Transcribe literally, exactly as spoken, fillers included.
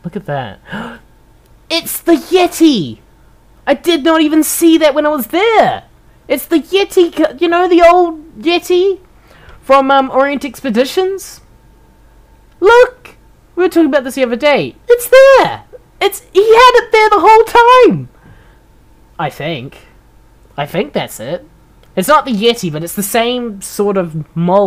Look at that. It's the Yeti! I did not even see that when I was there! It's the Yeti, you know, the old Yeti from um, Orient Expeditions? Look! We were talking about this the other day. It's there! It's he had it there the whole time! I think. I think that's it. It's not the Yeti, but it's the same sort of mold.